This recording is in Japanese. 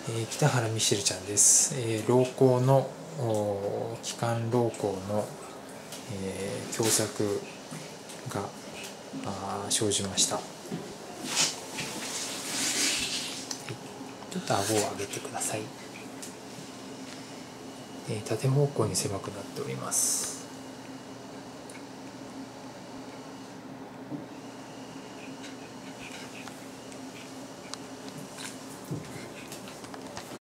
北原ミシェルちゃんです。老行の気管老行の、狭窄が生じました。ちょっと顎を上げてください。縦方向に狭くなっております。